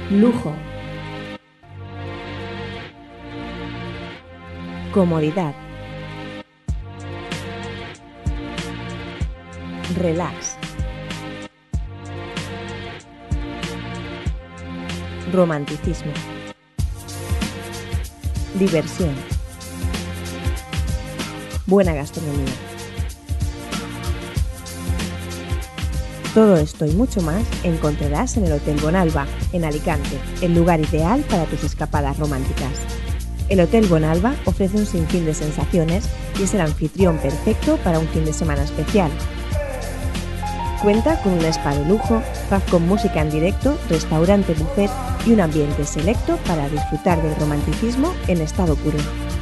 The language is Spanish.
Lujo. Comodidad. Relax. Romanticismo. Diversión. Buena gastronomía. Todo esto y mucho más encontrarás en el Hotel Bonalba, en Alicante, el lugar ideal para tus escapadas románticas. El Hotel Bonalba ofrece un sinfín de sensaciones y es el anfitrión perfecto para un fin de semana especial. Cuenta con un spa de lujo, pub con música en directo, restaurante buffet y un ambiente selecto para disfrutar del romanticismo en estado puro.